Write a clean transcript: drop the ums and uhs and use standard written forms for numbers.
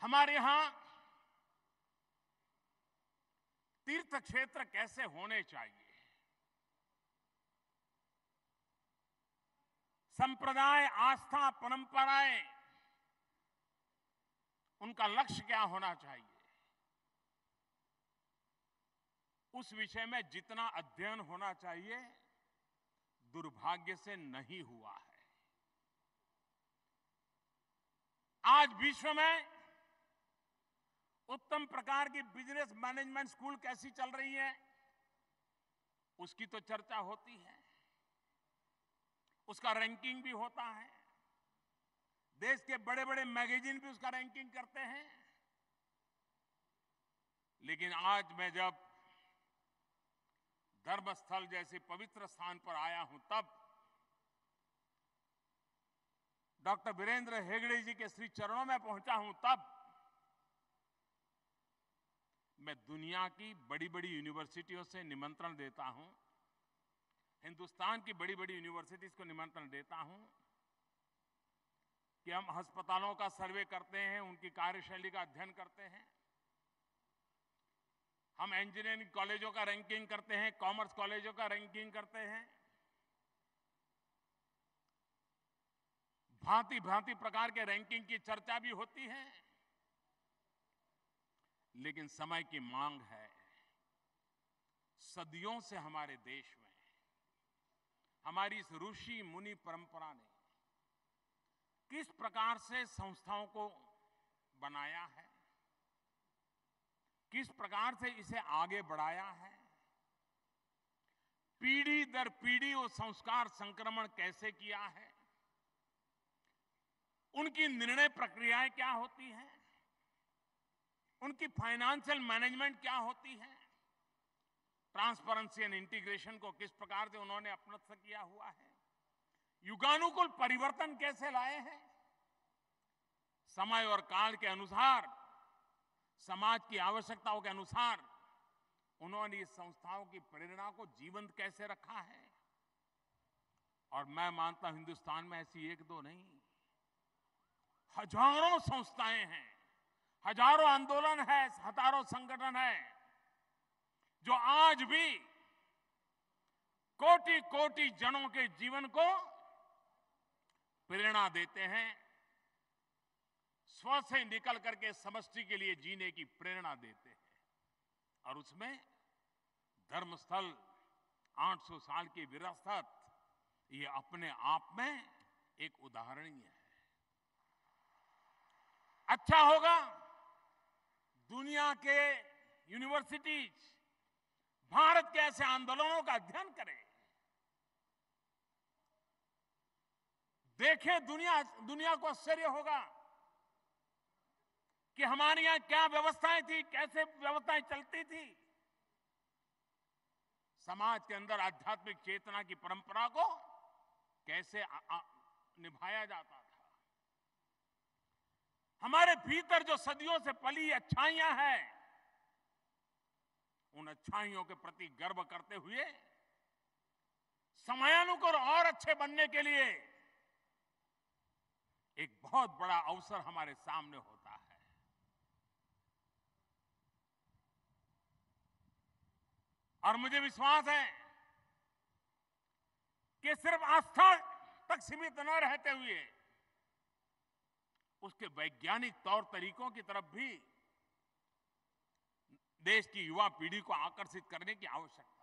हमारे यहां तीर्थ क्षेत्र कैसे होने चाहिए, संप्रदाय, आस्था, परंपराएं, उनका लक्ष्य क्या होना चाहिए, उस विषय में जितना अध्ययन होना चाहिए दुर्भाग्य से नहीं हुआ है। आज विश्व में उत्तम प्रकार की बिजनेस मैनेजमेंट स्कूल कैसी चल रही है उसकी तो चर्चा होती है, उसका रैंकिंग भी होता है, देश के बड़े बड़े मैगजीन भी उसका रैंकिंग करते हैं। लेकिन आज मैं जब धर्मस्थल जैसे पवित्र स्थान पर आया हूं तब डॉक्टर वीरेंद्र हेगड़े जी के श्री चरणों में पहुंचा हूं तब मैं दुनिया की बड़ी बड़ी यूनिवर्सिटियों से निमंत्रण देता हूं, हिंदुस्तान की बड़ी बड़ी यूनिवर्सिटीज को निमंत्रण देता हूं कि हम अस्पतालों का सर्वे करते हैं, उनकी कार्यशैली का अध्ययन करते हैं, हम इंजीनियरिंग कॉलेजों का रैंकिंग करते हैं, कॉमर्स कॉलेजों का रैंकिंग करते हैं, भांति भांति प्रकार के रैंकिंग की चर्चा भी होती है। लेकिन समय की मांग है, सदियों से हमारे देश में हमारी इस ऋषि मुनि परंपरा ने किस प्रकार से संस्थाओं को बनाया है, किस प्रकार से इसे आगे बढ़ाया है, पीढ़ी दर पीढ़ी वो संस्कार संक्रमण कैसे किया है, उनकी निर्णय प्रक्रियाएं क्या होती हैं, उनकी फाइनेंशियल मैनेजमेंट क्या होती है, ट्रांसपेरेंसी एंड इंटीग्रेशन को किस प्रकार से उन्होंने अपनत्व किया हुआ है, युगानुकूल परिवर्तन कैसे लाए हैं, समय और काल के अनुसार, समाज की आवश्यकताओं के अनुसार उन्होंने इस संस्थाओं की प्रेरणा को जीवंत कैसे रखा है। और मैं मानता हूं हिंदुस्तान में ऐसी एक दो नहीं, हजारों संस्थाएं हैं, हजारों आंदोलन है, हजारों संगठन है जो आज भी कोटि कोटि जनों के जीवन को प्रेरणा देते हैं, स्व से निकल करके समष्टि के लिए जीने की प्रेरणा देते हैं। और उसमें धर्मस्थल 800 साल की विरासत ये अपने आप में एक उदाहरणीय है। अच्छा होगा दुनिया के यूनिवर्सिटीज भारत के ऐसे आंदोलनों का अध्ययन करें, देखें, दुनिया को आश्चर्य होगा कि हमारे यहां क्या व्यवस्थाएं थी, कैसे व्यवस्थाएं चलती थी, समाज के अंदर आध्यात्मिक चेतना की परंपरा को कैसे निभाया जाता था। हमारे भीतर जो सदियों से पली अच्छाइयां हैं, उन अच्छाइयों के प्रति गर्व करते हुए समयानुकूल और अच्छे बनने के लिए एक बहुत बड़ा अवसर हमारे सामने होता है। और मुझे विश्वास है कि सिर्फ आस्था तक सीमित न रहते हुए उसके वैज्ञानिक तौर तरीकों की तरफ भी देश की युवा पीढ़ी को आकर्षित करने की आवश्यकता है।